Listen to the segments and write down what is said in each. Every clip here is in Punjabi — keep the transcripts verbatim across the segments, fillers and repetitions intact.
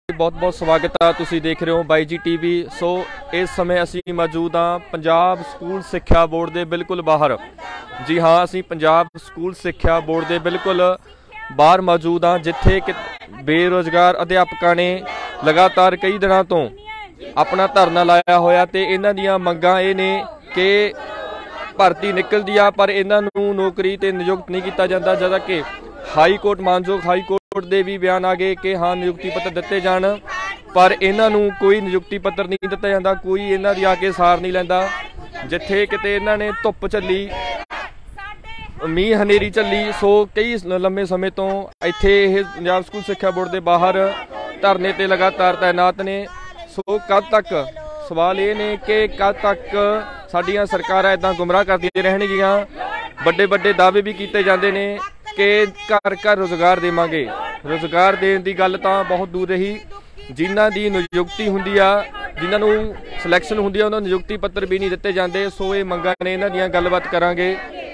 बहुत बहुत स्वागत है। तुसी देख रहे हो बाई जी टीवी। सो इस समय असी मौजूद हाँ पंजाब स्कूल सिक्ख्या बोर्ड के बिल्कुल बाहर। जी हाँ, असी पंजाब स्कूल सिक्ख्या बोर्ड के बिल्कुल बाहर मौजूद हाँ, जिथे कि बेरोजगार अध्यापकों ने लगातार कई दिनों तो अपना धरना लाया होया ते इन्हां दियां मंगां ये ने कि भर्ती निकलदी आ पर इन्हां नूं नौकरी ते नियुक्त नहीं किया जाता, जदा कि हाई कोर्ट मानयोग हाई कोर्ट दे भी बयान आ गए कि हाँ नियुक्ति पत्र दिते जाण, पर इन्हां नूं कोई नियुक्ति पत्र नहीं दिता जाता, कोई इन्हां दी आके सार नहीं लैंदा। जिथे किते इन्हां ने धुप झल्ली, मीह हनेरी झल्ली, सो कई लंबे समय तो इत्थे इह पंजाब स्कूल सिक्ख्या बोर्ड के बाहर धरने ते लगातार तैनात ने। सो कद तक सवाल ये ने कि कद तक साडियां सरकारां इदां गुमराह करदियां रहणगियां। बड़े बड़े दावे भी किए जाते हैं कि घर घर रोजगार देवांगे, रोजगार देने की गल तो बहुत दूर रही। जिन्हां दी नियुक्ति हुंदी आ, जिन्हां नूं सिलैक्शन हुंदी आ, उन्हां नूं नियुक्ति पत्र भी नहीं दिते जाते। सो ये मंगां ने, इन्हां दीयां गलबात करांगे।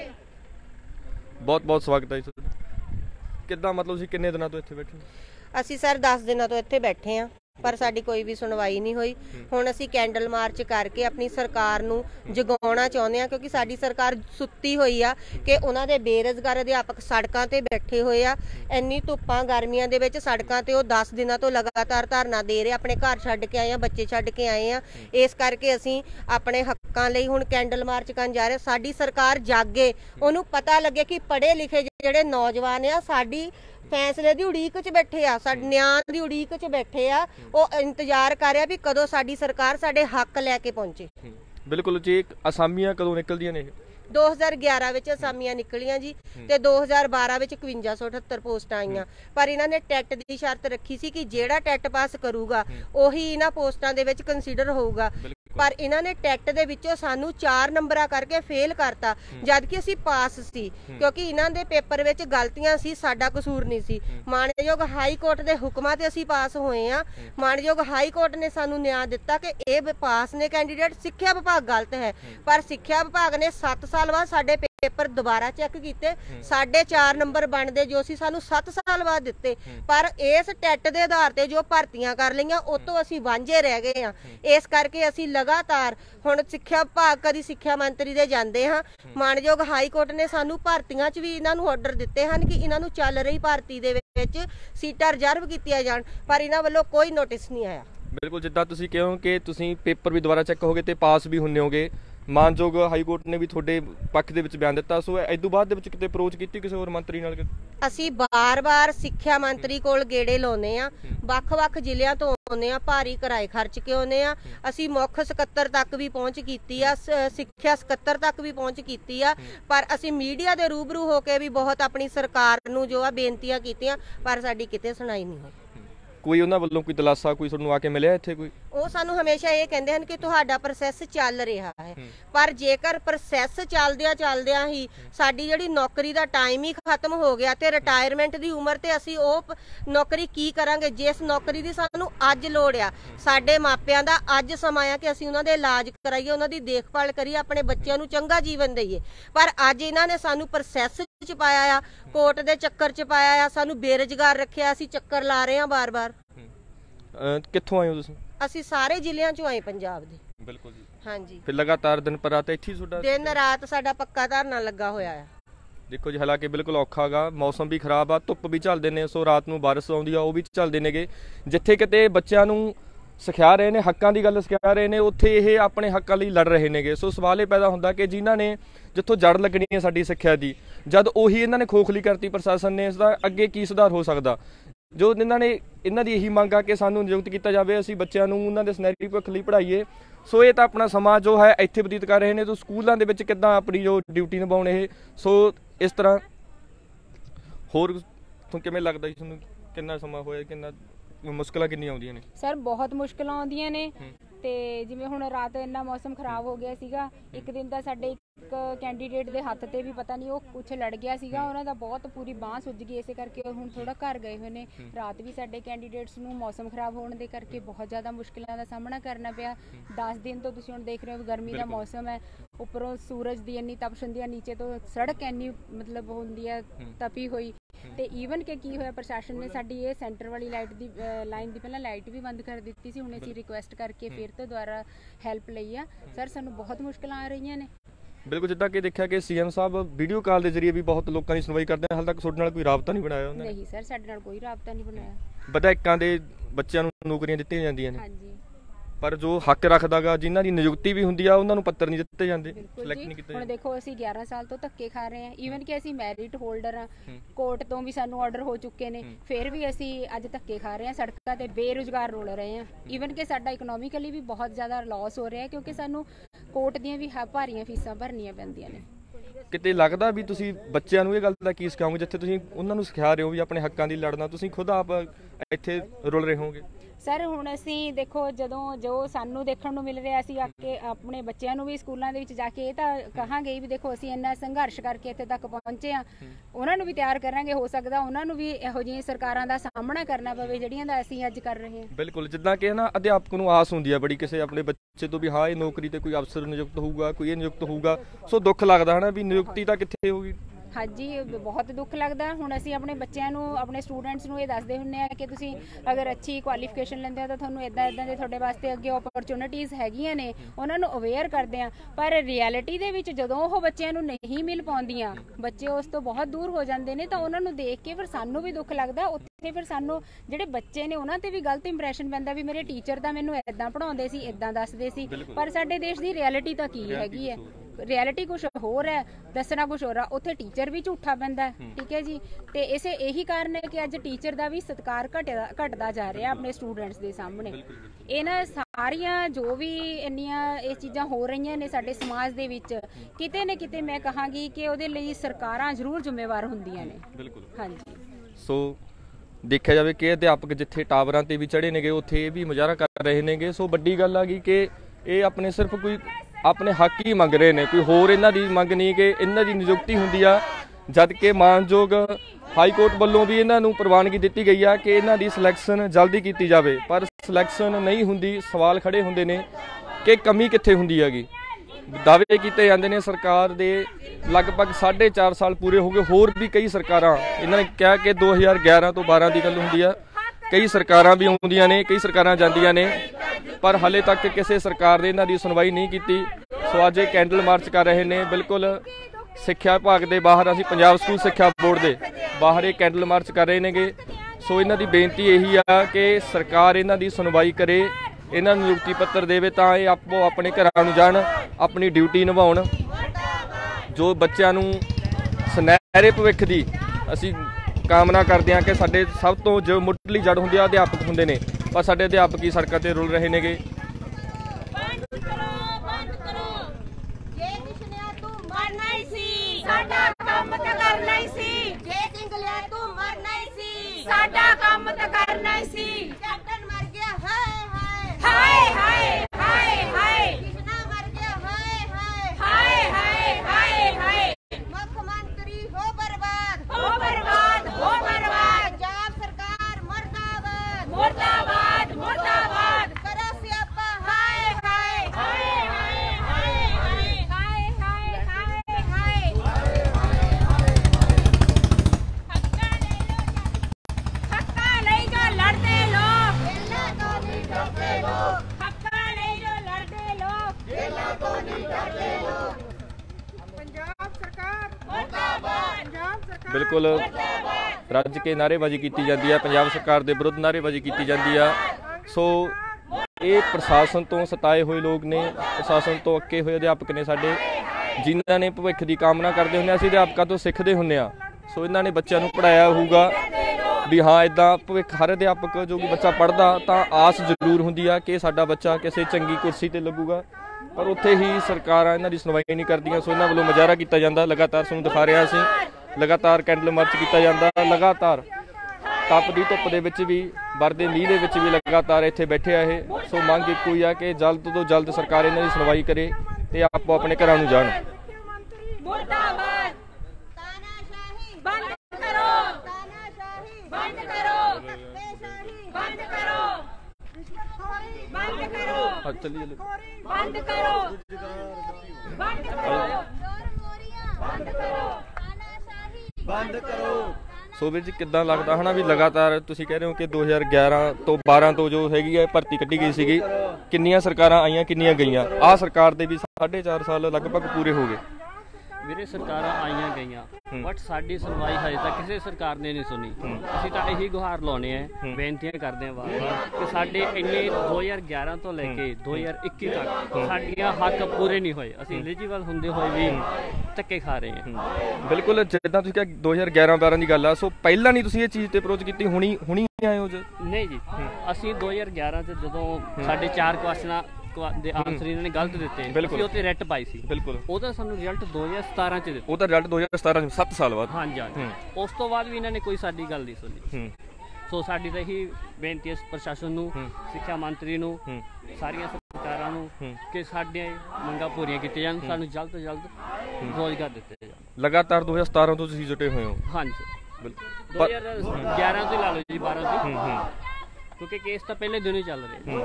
बहुत बहुत स्वागत है सर। किद्दां मतलब तुसीं किन्ने दिनों तो इत्थे बैठे? असी सर दस दिनों तो इत्थे बैठे हैं पर साडी कोई भी सुनवाई नहीं हुई। हुण असी कैंडल मार्च करके अपनी सरकार नूं जगाउणा चाहुंदे हां, क्योंकि साडी सरकार सुत्ती होई आ कि उन्हां दे बेरोजगार अध्यापक सड़कां ते बैठे होए आ। इन्नी धुप्पां गर्मियां दे विच सड़कां ते ओह दस दिनों तो लगातार धरना दे रहे, अपने घर छड्ड के आए आ, बच्चे छड्ड के आए आ। इस करके असी अपने हक्कां लई हुण कैंडल मार्च करन जा रहे। साडी सरकार जागे, उहनूं पता लगे कि पढ़े लिखे जिहड़े नौजवान आ साडी फैसले की उड़ीक च बैठे आ, साडे न्याय की उड़ीक च बैठे आ, वो इंतजार कर रहा भी कदों साडी सरकार साडे हक लैके पहुंचे। बिल्कुल जी। असामियां कदों निकलदियां ने? दो हज़ार ग्यारह विच असामियां निकलियां जी, ते दो हज़ार बारह विच इकवंजा सौ अठहत्तर पोस्टां आईयां। पर इन्हां ने टैट की शर्त रखी सी कि जेड़ा टैट पास करूगा उही इन्हां पोस्टां दे विच कंसीडर होऊगा, पर इन्हां ने टैट दे विचों सानू चार नंबरा करके फेल करता, जबकि असी पास सी, क्योंकि इन्हां दे पेपर विच गलतियां सी, साडा कसूर नहीं सी। मानयोग हाई कोर्ट दे हुक्मां ते असी पास होए आ। मानयोग हाई कोर्ट ने सानू न्याय दिता कि इह पास ने कैंडीडेट, सिक्ख्या विभाग गलत है, पर सिक्ख्या विभाग ने सत्त साल बाद साडे पेपर दोबारा चैक किए, साढ़े चार नंबर बनते जो सी सानू सत्त साल बाद दिते, पर इस टैट के आधार पर जो भर्तियां कर लईआं उतों असी वांझे रह गए हैं। इस करके असी लगातार हुण सिक्ख्या विभाग कदी सिक्ख्या मंत्री दे जांदे हां। मानयोग हाई कोर्ट ने सानू भर्तियां च भी इन्हां नूं ऑर्डर दिते हन कि इन्हां नूं चल रही भर्ती दे विच सीटां रिजर्व कीतियां जाण, पर इन्हां वल्लों कोई नोटिस नहीं आया। बिल्कुल जिद्दां तुसीं कहो कि तुसीं पेपर भी दोबारा चैक होगे ते पास भी हुंदे होगे, मानयोग हाई कोर्ट ने भी थोड़े पक्ष दे विच बयान दिता। सो इस बाद दे विच किते अप्रोच कीती किसी होर मंत्री नाल? असी बार बार सिक्ख्या मंत्री कोल गेड़े लाउने आ, वख-वख जिलिਆਂ ਤੋਂ ਆਉਂਦੇ ਆ, भारी किराए खर्च के आउने आ। असी मुख सकत्तर तक भी पहुंच कीती आ, सिक्ख्या सकत्तर तक भी पहुंच कीती आ, पर असी मीडिया दे रूबरू होके भी बहुत अपनी सरकार नूं जो आ बेनतियां कीतियां, पर साडी किते सुनाई नहीं होई। कोई उन्हां वल्लों कोई दलासा कोई तुहानूं आके मिलिया इत्थे? कोई ਉਹ ਸਾਨੂੰ ਹਮੇਸ਼ਾ ਇਹ ਕਹਿੰਦੇ ਹਨ ਕਿ ਤੁਹਾਡਾ ਪ੍ਰੋਸੈਸ ਚੱਲ ਰਿਹਾ ਹੈ, ਪਰ ਜੇਕਰ ਪ੍ਰੋਸੈਸ ਚੱਲਦਿਆਂ ਚੱਲਦਿਆਂ ਹੀ ਸਾਡੀ ਜਿਹੜੀ ਨੌਕਰੀ ਦਾ ਟਾਈਮ ਹੀ ਖਤਮ ਹੋ ਗਿਆ ਤੇ ਰਿਟਾਇਰਮੈਂਟ ਦੀ ਉਮਰ ਤੇ ਅਸੀਂ ਉਹ ਨੌਕਰੀ ਕੀ ਕਰਾਂਗੇ? ਜਿਸ ਨੌਕਰੀ ਦੀ ਸਾਨੂੰ ਅੱਜ ਲੋੜ ਆ, ਸਾਡੇ ਮਾਪਿਆਂ ਦਾ ਅੱਜ ਸਮਾਂ ਆ ਕਿ ਅਸੀਂ ਉਹਨਾਂ ਦੇ ਇਲਾਜ ਕਰਾਈਏ, ਉਹਨਾਂ ਦੀ ਦੇਖਭਾਲ ਕਰੀਏ, ਆਪਣੇ ਬੱਚਿਆਂ ਨੂੰ ਚੰਗਾ ਜੀਵਨ ਦਈਏ, ਪਰ ਅੱਜ ਇਹਨਾਂ ਨੇ ਸਾਨੂੰ ਪ੍ਰੋਸੈਸ ਚ ਪਾਇਆ ਆ, ਕੋਰਟ ਦੇ ਚੱਕਰ ਚ ਪਾਇਆ ਆ, ਸਾਨੂੰ ਬੇਰੁਜ਼ਗਾਰ ਰੱਖਿਆ, ਅਸੀਂ ਚੱਕਰ ਲਾ ਰਹੇ ਹਾਂ ਬਾਰ-ਬਾਰ। ਕਿੱਥੋਂ ਆਏ ਹੋ ਤੁਸੀਂ? ਅਸੀਂ ਸਾਰੇ ਜ਼ਿਲ੍ਹਿਆਂ ਚੋਂ ਆਏ ਪੰਜਾਬ ਦੇ। ਬਿਲकुल जी। हाँ जी। फिर लगातार दिन पर रात इत्थे ही दिन रात साडा पक्का धरना लगा होया है। देखो जी, हालांकि बिल्कुल औखा गा, मौसम भी खराब आ, धुप भी झलदे ने, सो रात नूं बारिश आउंदी आ, वो भी झलदे नेगे। जिथे किते बच्चिआं नूं सिखा रहे ने, हक्कां दी गल सिखा रहे ने, उत्थे इह अपने हक्कां लई लड़ रहे नेगे। सो सवाल ये पैदा हुंदा कि जिन्हां ने जिੱਥੋਂ जड़ लगनी है साडी सिੱਖਿਆ ਦੀ, जद ਉਹੀ ਇਹਨਾਂ ਨੇ ਖੋਖਲੀ ਕਰਤੀ ਪ੍ਰਸ਼ਾਸਨ ਨੇ, ਇਸ ਦਾ ਅੱਗੇ ਕੀ ਸੁਧਾਰ ਹੋ ਸਕਦਾ? ਜੋ ਇਹਨਾਂ ਨੇ ਇਹਨਾਂ ਦੀ ਇਹੀ ਮੰਗ ਆ ਕਿ ਸਾਨੂੰ ਨਿਯੁਕਤ ਕੀਤਾ ਜਾਵੇ, ਅਸੀਂ ਬੱਚਿਆਂ ਨੂੰ ਉਹਨਾਂ ਦੇ ਸੁਨਹਿਰੀ ਭਵਿੱਖ ਲਈ ਪੜ੍ਹਾਈਏ। ਸੋ ਇਹ ਤਾਂ ਆਪਣਾ ਸਮਾਂ ਜੋ ਹੈ ਇੱਥੇ ਬਤੀਤ ਕਰ ਰਹੇ ਨੇ, ਤਾਂ ਸਕੂਲਾਂ ਦੇ ਵਿੱਚ ਕਿੱਦਾਂ ਆਪਣੀ ਜੋ ਡਿਊਟੀ ਨਿਭਾਉਣ ਇਹ। ਸੋ ਇਸ ਤਰ੍ਹਾਂ ਹੋਰ ਤੁਹਾਨੂੰ ਕਿਵੇਂ ਲੱਗਦਾ ਜੀ? ਤੁਹਾਨੂੰ ਕਿੰਨਾ ਸਮਾਂ ਹੋਇਆ, ਕਿੰਨਾ ਮੁਸ਼ਕਲਾਂ ਕਿੰਨੀਆਂ ਆਉਂਦੀਆਂ ਨੇ? ਸਰ ਬਹੁਤ ਮੁਸ਼ਕਲਾਂ ਆਉਂਦੀਆਂ ਨੇ, ਤੇ ਜਿਵੇਂ ਹੁਣ ਰਾਤ ਇੰਨਾ ਮੌਸਮ ਖਰਾਬ ਹੋ ਗਿਆ ਸੀਗਾ, ਇੱਕ ਦਿਨ ਤਾਂ ਸਾਡੇ ਇੱਕ ਕੈਂਡੀਡੇਟ ਦੇ ਹੱਥ ਤੇ ਵੀ ਪਤਾ ਨਹੀਂ ਉਹ ਕੁਛ ਲੜ ਗਿਆ ਸੀਗਾ, ਉਹਨਾਂ ਦਾ ਬਹੁਤ ਪੂਰੀ ਬਾਂਹ ਸੁੱਜ ਗਈ, ਇਸੇ ਕਰਕੇ ਹੁਣ ਥੋੜਾ ਘਰ ਗਏ ਹੋਏ ਨੇ। ਰਾਤ ਵੀ ਸਾਡੇ ਕੈਂਡੀਡੇਟਸ ਨੂੰ ਮੌਸਮ ਖਰਾਬ ਹੋਣ ਦੇ ਕਰਕੇ ਬਹੁਤ ਜ਼ਿਆਦਾ ਮੁਸ਼ਕਿਲਾਂ ਦਾ ਸਾਹਮਣਾ ਕਰਨਾ ਪਿਆ। ਦਸ ਦਿਨ ਤੋਂ ਤੁਸੀਂ ਹੁਣ ਦੇਖ ਰਹੇ ਹੋ ਗਰਮੀ ਦਾ ਮੌਸਮ ਹੈ, ਉੱਪਰੋਂ ਸੂਰਜ ਦੀ ਇੰਨੀ ਤਪਸ਼ ਹੁੰਦੀ ਹੈ, ਨੀਚੇ ਤੋਂ ਸੜਕ ਇੰਨੀ ਮਤਲਬ ਹੁੰਦੀ ਹੈ ਤਪੀ ਹੋਈ, ਤੇ ਈਵਨ ਕਿ ਕੀ ਹੋਇਆ, ਪ੍ਰਸ਼ਾਸਨ ਨੇ ਸਾਡੀ ਇਹ ਸੈਂਟਰ ਵਾਲੀ ਲਾਈਟ ਦੀ ਲਾਈਨ ਦੀ ਪਹਿਲਾਂ ਲਾਈਟ ਵੀ ਬੰਦ ਕਰ ਦਿੱਤੀ ਸੀ। ਹੁਣ ਅਸੀਂ ਰਿਕੁਐਸਟ ਕਰਕੇ ਫਿਰ ਤੋਂ ਦੁਬਾਰਾ ਹੈਲਪ ਲਈ ਆ। ਸਰ ਸਾਨੂੰ ਬਹੁਤ ਮੁਸ਼ਕਲਾਂ ਆ ਰਹੀਆਂ ਨੇ। ਬਿਲਕੁਲ, ਜਿੱਦਾਂ ਕਿ ਦੇਖਿਆ ਕਿ ਸੀਐਮ ਸਾਹਿਬ ਵੀਡੀਓ ਕਾਲ ਦੇ ਜ਼ਰੀਏ ਵੀ ਬਹੁਤ ਲੋਕਾਂ ਦੀ ਸੁਣਵਾਈ ਕਰਦੇ ਆ, ਹਾਲ ਤੱਕ ਤੁਹਾਡੇ ਨਾਲ ਕੋਈ ਰਾਬਤਾ ਨਹੀਂ ਬਣਾਇਆ ਉਹਨਾਂ ਨੇ? ਨਹੀਂ ਸਰ, ਸਾਡੇ ਨਾਲ ਕੋਈ ਰਾਬਤਾ ਨਹੀਂ ਬਣਾਇਆ। ਵਿਧਾਇਕਾਂ ਦੇ ਬੱਚਿਆਂ ਨੂੰ ਨੌਕਰੀਆਂ ਦਿੱਤੀਆਂ ਜਾਂਦੀਆਂ ਨੇ, ਹਾਂਜੀ, ਪਰ ਜੋ ਹੱਕ ਰੱਖਦਾਗਾ, ਜਿਨ੍ਹਾਂ ਦੀ ਨਿਯੁਕਤੀ ਵੀ ਹੁੰਦੀ ਆ, ਉਹਨਾਂ ਨੂੰ ਪੱਤਰ ਨਹੀਂ ਦਿੱਤੇ ਜਾਂਦੇ, ਸਿਲੈਕਟ ਨਹੀਂ ਕੀਤੇ ਹੁਣ ਜਾਂਦੇ। ਦੇਖੋ ਅਸੀਂ ਗਿਆਰਾਂ ਸਾਲ ਤੋਂ ਧੱਕੇ ਖਾ ਰਹੇ ਹਾਂ। ਈਵਨ ਕਿ ਅਸੀਂ ਮੈਰਿਟ ਹੋਲਡਰ ਆ, ਕੋਰਟ ਤੋਂ ਵੀ ਸਾਨੂੰ ਆਰਡਰ ਹੋ ਚੁੱਕੇ ਨੇ, ਫਿਰ ਵੀ ਅਸੀਂ ਅੱਜ ਧੱਕੇ ਖਾ ਰਹੇ ਹਾਂ, ਸੜਕਾਂ ਤੇ ਬੇਰੁਜ਼ਗਾਰ ਰੁਲ ਰਹੇ ਹਾਂ। ਈਵਨ ਕਿ ਸਾਡਾ ਇਕਨੋਮਿਕਲੀ ਵੀ ਬਹੁਤ ਜ਼ਿਆਦਾ ਲਾਸ ਹੋ ਰਿਹਾ, ਕਿਉਂਕਿ ਸਾਨੂੰ ਕੋਰਟ ਦੀਆਂ ਵੀ ਭਾਰੀਆਂ ਫੀਸਾਂ ਭਰਨੀਆਂ ਪੈਂਦੀਆਂ ਨੇ। ਕਿਤੇ ਲੱਗਦਾ ਵੀ ਤੁਸੀਂ ਬੱਚਿਆਂ ਨੂੰ ਇਹ ਗੱਲ ਦਾ ਕੀ ਸਿਖਾਓਗੇ, ਜਿੱਥੇ ਤੁਸੀਂ ਉਹਨਾਂ ਨੂੰ ਸਿਖਾ ਰਹੇ ਹੋ ਵੀ ਆਪਣੇ ਹੱਕਾਂ ਦੀ ਲੜਨਾ, ਤੁਸੀਂ ਖੁਦ ਆਪ ਇੱਥੇ ਰੁਲ ਰਹੇ ਹੋਗੇ? ਸਰ ਹੁਣ ਅਸੀਂ ਦੇਖੋ, ਜਦੋਂ ਜੋ ਸਾਨੂੰ ਦੇਖਣ ਨੂੰ ਮਿਲ ਰਿਹਾ, ਅਸੀਂ ਆ ਕੇ ਆਪਣੇ ਬੱਚਿਆਂ ਨੂੰ ਵੀ ਸਕੂਲਾਂ ਦੇ ਵਿੱਚ ਜਾ ਕੇ ਇਹ ਤਾਂ ਕਹਾਂਗੇ ਵੀ ਦੇਖੋ ਅਸੀਂ ਇੰਨਾ ਸੰਘਰਸ਼ ਕਰਕੇ ਇੱਥੇ ਤੱਕ ਪਹੁੰਚੇ ਆ, ਉਹਨਾਂ ਨੂੰ ਵੀ ਤਿਆਰ ਕਰਾਂਗੇ। ਹੋ ਸਕਦਾ ਉਹਨਾਂ ਨੂੰ ਵੀ ਇਹੋ ਜਿਹੀਆਂ ਸਰਕਾਰਾਂ ਦਾ ਸਾਹਮਣਾ ਕਰਨਾ ਪਵੇ ਜਿਹੜੀਆਂ ਦਾ ਅਸੀਂ ਅੱਜ ਕਰ ਰਹੇ ਹਾਂ। ਬਿਲਕੁਲ, ਜਿੱਦਾਂ ਕਿ ਨਾ ਅਧਿਆਪਕ ਨੂੰ ਆਸ ਹੁੰਦੀ ਆ ਬੜੀ ਕਿਸੇ ਆਪਣੇ ਬੱਚੇ ਤੋਂ ਵੀ, ਹਾਂ ਇਹ ਨੌਕਰੀ ਤੇ ਕੋਈ ਅਫਸਰ ਨਿਯੁਕਤ ਹੋਊਗਾ, ਕੋਈ ਇਹ ਨਿਯੁਕਤ ਹੋਊਗਾ, ਸੋ ਦੁੱਖ ਲੱਗਦਾ ਹੈ ਨਾ ਵੀ ਨਿਯੁਕਤੀ ਤਾਂ ਕਿੱਥੇ ਹੋਊਗੀ। ਹਾਂਜੀ, ਬਹੁਤ ਦੁੱਖ ਲੱਗਦਾ। ਹੁਣ ਅਸੀਂ ਆਪਣੇ ਬੱਚਿਆਂ ਨੂੰ, ਆਪਣੇ ਸਟੂਡੈਂਟਸ ਨੂੰ ਇਹ ਦੱਸਦੇ ਹੁੰਦੇ ਆ ਕਿ ਤੁਸੀਂ ਅਗਰ ਅੱਛੀ ਕੁਆਲੀਫਿਕੇਸ਼ਨ ਲੈਂਦੇ ਹੋ ਤਾਂ ਤੁਹਾਨੂੰ ਇਦਾਂ ਇਦਾਂ ਦੇ ਤੁਹਾਡੇ ਵਾਸਤੇ ਅੱਗੇ ਓਪਰਚੁਨਿਟੀਜ਼ ਹੈਗੀਆਂ ਨੇ, ਉਹਨਾਂ ਨੂੰ ਅਵੇਅਰ ਕਰਦੇ ਆ। ਪਰ ਰਿਐਲਿਟੀ ਦੇ ਵਿੱਚ ਜਦੋਂ ਉਹ ਬੱਚਿਆਂ ਨੂੰ ਨਹੀਂ ਮਿਲ ਪਾਉਂਦੀਆਂ, ਬੱਚੇ ਉਸ ਤੋਂ ਬਹੁਤ ਦੂਰ ਹੋ ਜਾਂਦੇ ਨੇ, ਤਾਂ ਉਹਨਾਂ ਨੂੰ ਦੇਖ ਕੇ ਫਿਰ ਸਾਨੂੰ ਵੀ ਦੁੱਖ ਲੱਗਦਾ। ਉੱਥੇ ਫਿਰ ਸਾਨੂੰ ਜਿਹੜੇ ਬੱਚੇ ਨੇ ਉਹਨਾਂ ਤੇ ਵੀ ਗਲਤ ਇੰਪ੍ਰੈਸ਼ਨ ਪੈਂਦਾ ਵੀ ਮੇਰੇ ਟੀਚਰ ਤਾਂ ਮੈਨੂੰ ਇਦਾਂ ਪੜ੍ਹਾਉਂਦੇ ਸੀ, ਇਦਾਂ ਦੱਸਦੇ ਸੀ। ਪਰ ਸਾਡੇ ਦੇਸ਼ ਦੀ ਰਿਐਲਿਟੀ ਤਾਂ ਕੀ ਹੈਗੀ ਹੈ? ਰਿਐਲਿਟੀ ਕੁਝ ਹੋਰ ਹੈ, ਦੱਸਣਾ ਕੁਝ ਹੋਰ ਆ। ਉੱਥੇ ਟੀਚਰ ਵੀ ਝੂਠਾ ਪੈਂਦਾ, ਠੀਕ ਹੈ ਜੀ। ਤੇ ਇਸੇ ਇਹੀ ਕਾਰਨ ਹੈ ਕਿ ਅੱਜ ਟੀਚਰ ਦਾ ਵੀ ਸਤਿਕਾਰ ਘਟਦਾ ਘਟਦਾ ਜਾ ਰਿਹਾ ਆਪਣੇ ਸਟੂਡੈਂਟਸ ਦੇ ਸਾਹਮਣੇ। ਇਹਨਾਂ ਸਾਰੀਆਂ ਜੋ ਵੀ ਇੰਨੀਆਂ ਇਹ ਚੀਜ਼ਾਂ ਹੋ ਰਹੀਆਂ ਨੇ ਸਾਡੇ ਸਮਾਜ ਦੇ ਵਿੱਚ, ਕਿਤੇ ਨਾ ਕਿਤੇ ਮੈਂ ਕਹਾਂਗੀ ਕਿ ਉਹਦੇ ਲਈ ਸਰਕਾਰਾਂ ਜ਼ਰੂਰ ਜ਼ਿੰਮੇਵਾਰ ਹੁੰਦੀਆਂ ਨੇ। ਬਿਲਕੁਲ, ਹਾਂਜੀ। ਸੋ ਦੇਖਿਆ ਜਾਵੇ ਕਿ ਅਧਿਆਪਕ ਜਿੱਥੇ ਟਾਵਰਾਂ ਤੇ ਵੀ ਚੜੇ ਨੇਗੇ, ਉੱਥੇ ਇਹ ਵੀ ਮੁਜ਼ਾਹਰਾ ਕਰ ਰਹੇ ਨੇਗੇ। ਸੋ ਵੱਡੀ ਗੱਲ ਆ ਗਈ ਕਿ ਇਹ ਆਪਣੇ ਸਿਰਫ ਕੋਈ ਆਪਣੇ ਹੱਕ ਹੀ ਮੰਗ ਰਹੇ ਨੇ, ਕੋਈ ਹੋਰ ਇਹਨਾਂ ਦੀ ਮੰਗ ਨਹੀਂ ਕਿ ਇਹਨਾਂ ਦੀ ਨਿਯੁਕਤੀ ਹੁੰਦੀ ਆ, ਜਦ ਕਿ ਮਾਨਯੋਗ ਹਾਈ ਕੋਰਟ ਵੱਲੋਂ ਵੀ ਇਹਨਾਂ ਨੂੰ ਪ੍ਰਵਾਨਗੀ ਦਿੱਤੀ ਗਈ ਆ ਕਿ ਇਹਨਾਂ ਦੀ ਸਿਲੈਕਸ਼ਨ ਜਲਦੀ ਕੀਤੀ ਜਾਵੇ, ਪਰ ਸਿਲੈਕਸ਼ਨ ਨਹੀਂ ਹੁੰਦੀ। ਸਵਾਲ ਖੜੇ ਹੁੰਦੇ ਨੇ ਕਿ ਕਮੀ ਕਿੱਥੇ ਹੁੰਦੀ ਹੈਗੀ। ਦਾਅਵੇ ਕੀਤੇ ਜਾਂਦੇ ਨੇ ਸਰਕਾਰ ਦੇ ਲਗਭਗ ਸਾਢੇ ਚਾਰ ਸਾਲ ਪੂਰੇ ਹੋ ਗਏ, ਹੋਰ ਵੀ ਕਈ ਸਰਕਾਰਾਂ, ਇਹਨਾਂ ਨੇ ਕਿਹਾ ਕਿ ਦੋ ਹਜ਼ਾਰ ਗਿਆਰਾਂ ਤੋਂ ਬਾਰਾਂ ਦੀ ਗੱਲ ਹੁੰਦੀ ਆ, ਕਈ ਸਰਕਾਰਾਂ ਵੀ ਆਉਂਦੀਆਂ ਨੇ, ਕਈ ਸਰਕਾਰਾਂ ਜਾਂਦੀਆਂ ਨੇ, ਪਰ ਹਾਲੇ ਤੱਕ ਕਿਸੇ ਸਰਕਾਰ ਨੇ ਇਹਨਾਂ ਦੀ ਸੁਣਵਾਈ ਨਹੀਂ ਕੀਤੀ। ਸੋ ਅੱਜ ਇਹ ਕੈਂਡਲ ਮਾਰਚ ਕਰ ਰਹੇ ਨੇ। ਬਿਲਕੁਲ ਸਿੱਖਿਆ ਵਿਭਾਗ ਦੇ ਬਾਹਰ, ਅਸੀਂ ਪੰਜਾਬ ਸਕੂਲ ਸਿੱਖਿਆ ਬੋਰਡ ਦੇ ਬਾਹਰ ਇਹ ਕੈਂਡਲ ਮਾਰਚ ਕਰ ਰਹੇ ਨੇਗੇ। ਸੋ ਇਹਨਾਂ ਦੀ ਬੇਨਤੀ ਇਹੀ ਆ ਕਿ ਸਰਕਾਰ ਇਹਨਾਂ ਦੀ ਸੁਣਵਾਈ ਕਰੇ, ਇਹਨਾਂ ਨੂੰ ਨਿਯੁਕਤੀ ਪੱਤਰ ਦੇਵੇ ਤਾਂ ਇਹ ਆਪੋ ਆਪਣੇ ਘਰਾਂ ਨੂੰ ਜਾਣ, ਆਪਣੀ ਡਿਊਟੀ ਨਿਭਾਉਣ। ਜੋ ਬੱਚਿਆਂ ਨੂੰ ਸੁਨਹਿਰੇ ਭਵਿੱਖ ਦੀ ਅਸੀਂ ਕਾਮਨਾ ਕਰਦੇ ਹਾਂ ਕਿ ਸਾਡੇ ਸਭ ਤੋਂ ਜੋ ਮੁੱਢਲੀ ਜੜ ਹੁੰਦੀ ਆ ਅਧਿਆਪਕ ਹੁੰਦੇ ਨੇ, ਪਰ ਸਾਡੇ ਅਧਿਆਪਕ ਹੀ ਸੜਕਾਂ ਤੇ ਰੁਲ ਰਹੇ ਨੇਗੇ। ਸਾਡਾ ਕੰਮ ਤਾਂ ਕਰਨਾ ਹੀ ਸੀ, ਜੇ ਸਿੰਗਲਿਆ ਤੂੰ ਮਰਨਾ ਹੀ ਸੀ, ਸਾਡਾ ਕੰਮ ਤਾਂ ਕਰਨਾ ਹੀ ਸੀ। ਕੈਪਟਨ ਮਰ ਗਿਆ, ਹਾਏ ਹਾਏ ਹਾਏ ਹਾਏ ਹਾਏ, ਕਿਸ਼ਨਾ ਮਰ ਗਿਆ, ਹਾਏ ਹਾਏ ਹਾਏ ਹਾਏ ਹਾਏ, ਮੁੱਖ ਮੰਤਰੀ ਹੋ ਬਰਬਾਦ, ਹੋ ਬਰਬਾਦ, ਹੋ ਬਰਬਾਦ। ਪੰਜਾਬ ਸਰਕਾਰ ਮੁਰਦਾਬਾਦ, ਮੁਰਦਾਬਾਦ, ਮੁਰਦਾਬਾਦ। ਕਰੋ ਸਿਆਪਾ, ਹਾਏ ਹਾਏ ਹਾਏ ਹਾਏ ਹਾਏ ਹਾਏ ਹਾਏ ਹਾਏ ਹਾਏ ਹਾਏ। ਹੱਕਾਂ ਲਈ ਜੋ ਲੜਦੇ ਲੋਕ, ਜੇਲਾਂ ਤੋਂ ਨਹੀਂ ਡਰਦੇ ਲੋਕ। ਹੱਕਾਂ ਲਈ ਜੋ ਲੜਦੇ ਲੋਕ, ਜੇਲਾਂ ਤੋਂ ਨਹੀਂ ਡਰਦੇ ਲੋਕ। ਪੰਜਾਬ ਸਰਕਾਰ ਮੁਰਦਾਬਾਦ, ਪੰਜਾਬ ਸਰਕਾਰ ਬਿਲਕੁਲ ਰੱਜ ਕੇ ਨਾਅਰੇਬਾਜ਼ੀ ਕੀਤੀ ਜਾਂਦੀ ਆ, ਪੰਜਾਬ ਸਰਕਾਰ ਦੇ ਵਿਰੁੱਧ ਨਾਅਰੇਬਾਜ਼ੀ ਕੀਤੀ ਜਾਂਦੀ ਆ। ਸੋ ਇਹ ਪ੍ਰਸ਼ਾਸਨ ਤੋਂ ਸਤਾਏ ਹੋਏ ਲੋਕ ਨੇ, ਪ੍ਰਸ਼ਾਸਨ ਤੋਂ ਅੱਕੇ ਹੋਏ ਅਧਿਆਪਕ ਨੇ ਸਾਡੇ, ਜਿਨ੍ਹਾਂ ਨੇ ਭਵਿੱਖ ਦੀ ਕਾਮਨਾ ਕਰਦੇ ਹੁੰਦੇ ਆ। ਅਸੀਂ ਅਧਿਆਪਕਾਂ ਤੋਂ ਸਿੱਖਦੇ ਹੁੰਦੇ ਆ। ਸੋ ਇਹਨਾਂ ਨੇ ਬੱਚਿਆਂ ਨੂੰ ਪੜ੍ਹਾਇਆ ਹੋਊਗਾ ਵੀ ਹਾਂ ਇੱਦਾਂ ਭਵਿੱਖ, ਹਰ ਅਧਿਆਪਕ ਜੋ ਕਿ ਬੱਚਾ ਪੜ੍ਹਦਾ ਤਾਂ ਆਸ ਜ਼ਰੂਰ ਹੁੰਦੀ ਆ ਕਿ ਸਾਡਾ ਬੱਚਾ ਕਿਸੇ ਚੰਗੀ ਕੁਰਸੀ ਤੇ ਲੱਗੂਗਾ, ਪਰ ਉੱਥੇ ਹੀ ਸਰਕਾਰਾਂ ਇਹਨਾਂ ਦੀ ਸੁਣਵਾਈ ਨਹੀਂ ਕਰਦੀਆਂ। ਸੋ ਇਹਨਾਂ ਵੱਲੋਂ ਮੁਜ਼ਾਹਰਾ ਕੀਤਾ ਜਾਂਦਾ, ਲਗਾਤਾਰ ਤੁਹਾਨੂੰ ਦਿਖਾ ਰਿਹਾ ਸੀ, ਲਗਾਤਾਰ ਕੈਂਡਲ ਮਾਰਚ ਕੀਤਾ ਜਾਂਦਾ, ਲਗਾਤਾਰ ਤਪਦੀ ਧੁੱਪ ਦੇ ਵਿੱਚ ਵੀ, ਵਰਦੇ ਮੀਂਹ ਦੇ ਵਿੱਚ ਵੀ ਲਗਾਤਾਰ ਇੱਥੇ ਬੈਠੇ ਆ ਇਹ। ਸੋ ਮੰਗ ਇੱਕੋ ਹੀ ਆ ਕਿ ਜਲਦ ਤੋਂ ਜਲਦ ਸਰਕਾਰ ਇਹਨਾਂ ਦੀ ਸੁਣਵਾਈ ਕਰੇ ਤੇ ਆਪੋ ਆਪਣੇ ਘਰਾਂ ਨੂੰ ਜਾਣ। ਮੁਰਦਾਬਾਦ। ਤਾਨਾਸ਼ਾਹੀ ਬੰਦ ਕਰੋ, ਤਾਨਾਸ਼ਾਹੀ ਬੰਦ ਕਰੋ, ਧੱਕੇਸ਼ਾਹੀ ਬੰਦ ਕਰੋ, ਰਿਸ਼ਵਤਖੋਰੀ ਬੰਦ ਕਰੋ, ਹਾਂ ਚੱਲੀਏ ਬੰਦ ਕਰੋ, ਬੰਦ ਕਰੋ, ਚੋਰ ਮੋਰੀਆਂ ਬੰਦ ਕਰੋ, ਤਾਨਾਸ਼ਾਹੀ ਬੰਦ ਕਰੋ। ਸੋ ਵੀਰ ਜੀ ਕਿੱਦਾਂ ਲੱਗਦਾ ਹਨਾ ਵੀ ਲਗਾਤਾਰ ਤੁਸੀਂ ਕਹਿ ਰਹੇ ਹੋ ਕਿ ਦੋ ਹਜ਼ਾਰ ਗਿਆਰਾਂ ਤੋਂ ਬਾਰਾਂ ਤੋਂ ਜੋ ਹੈਗੀ ਹੈ ਭਰਤੀ ਕੱਢੀ ਗਈ ਸੀਗੀ, ਕਿੰਨੀਆਂ ਸਰਕਾਰਾਂ ਆਈਆਂ ਕਿੰਨੀਆਂ ਗਈਆਂ, ਆਹ ਸਰਕਾਰ ਦੇ ਵੀ ਸਾਢੇ ਚਾਰ ਸਾਲ ਲਗਭਗ ਪੂਰੇ ਹੋ ਗਏ। ਵੀਰੇ ਸਰਕਾਰਾਂ ਆਈਆਂ ਗਈਆਂ ਬਟ ਸਾਡੀ ਸੁਣਵਾਈ ਹਜੇ ਤੱਕ ਕਿਸੇ ਸਰਕਾਰ ਨੇ ਨਹੀਂ ਸੁਣੀ। ਅਸੀਂ ਤਾਂ ਇਹੀ ਗੁਹਾਰ ਲਾਉਣੇ ਆ, ਬੇਨਤੀਆਂ ਕਰਦੇ ਆ ਵਾਰ-ਵਾਰ ਕਿ ਸਾਡੇ ਇੰਨੇ ਦੋ ਹਜ਼ਾਰ ਗਿਆਰਾਂ ਤੋਂ ਲੈ ਕੇ ਦੋ ਹਜ਼ਾਰ ਇੱਕੀ ਤੱਕ ਸਾਡੀਆਂ ਹੱਕ ਪੂਰੇ ਨਹੀਂ ਹੋਏ। ਅਸੀਂ ਐਲੀਜੀਬਲ ਹੁੰਦੇ ਹੋਏ ਵੀ ਧੱਕੇ ਖਾ ਰਹੇ ਹਾਂ। ਬਿਲਕੁਲ ਜਿੱਦਾਂ ਤੁਸੀਂ ਕਿਹਾ ਦੋ ਹਜ਼ਾਰ ਗਿਆਰਾਂ ਬਾਰਾਂ ਦੀ ਗੱਲ ਆ, ਸੋ ਪਹਿਲਾਂ ਨਹੀਂ ਤੁਸੀਂ ਇਹ ਚੀਜ਼ ਤੇ ਅਪਰੋਚ ਕੀਤੀ, ਹੁਣੀ ਹੁਣੀ ਆਏ ਹੋ ਜੀ? ਨਹੀਂ ਜੀ, ਅਸੀਂ ਦੋ ਹਜ਼ਾਰ ਗਿਆਰਾਂ 'ਚ ਜਦੋਂ ਸਾਡੇ ਚਾਰ ਕੁਐਸਚਨਾਂ ਦੇ ਆਨਸਰ ਇਹਨਾਂ ਨੇ ਗਲਤ ਦਿੱਤੇ, ਅਸੀਂ ਉੱਤੇ ਰੈਟ ਪਾਈ ਸੀ। ਬਿਲਕੁਲ ਉਹਦਾ ਸਾਨੂੰ ਰਿਜ਼ਲਟ ਦੋ ਹਜ਼ਾਰ ਸਤਾਰਾਂ 'ਚ ਦਿੱਤਾ। ਉਹਦਾ ਰਿਜ਼ਲਟ ਦੋ ਹਜ਼ਾਰ ਸਤਾਰਾਂ 'ਚ ਸੱਤ ਸਾਲ ਬਾਅਦ। ਹਾਂਜੀ ਹਾਂਜੀ। ਉਸ ਤੋਂ ਬਾਅਦ ਵੀ ਇਹਨਾਂ ਨੇ ਕੋਈ ਸਾਡੀ ਗੱਲ ਨਹੀਂ ਸੁਣੀ। ਸੋ ਸਾਡੀ ਤਾਂ ਇਹੀ ਬੇਨਤੀ ਹੈ ਪ੍ਰਸ਼ਾਸਨ ਨੂੰ, ਸਿੱਖਿਆ ਮੰਤਰੀ ਨੂੰ, ਸਾਰੀਆਂ ਸਰਕਾਰਾਂ ਨੂੰ ਕਿ ਸਾਡੀਆਂ ਮੰਗਾਂ ਪੂਰੀਆਂ ਕੀਤੀਆਂ ਜਾਣ, ਸਾਨੂੰ ਜਲਦ ਤੋਂ ਜਲਦ ਰੋਜ਼ਗਾਰ ਦਿੱਤੇ ਜਾਣ। ਲਗਾਤਾਰ ਦੋ ਹਜ਼ਾਰ ਸਤਾਰਾਂ ਤੋਂ ਤੁਸੀਂ ਜੁਟੇ ਹੋਏ ਹੋ? ਹਾਂਜੀ ਬਿਲਕੁਲ। ਦੋ ਹਜ਼ਾਰ ਗਿਆਰਾਂ ਤੋਂ ਹੀ ਲਾ ਲਓ ਜੀ, ਬਾਰਾਂ ਤੋਂ, ਕਿਉਂਕਿ ਕੇਸ ਤਾਂ ਪਹਿਲੇ ਦਿਨ ਹੀ ਚੱਲ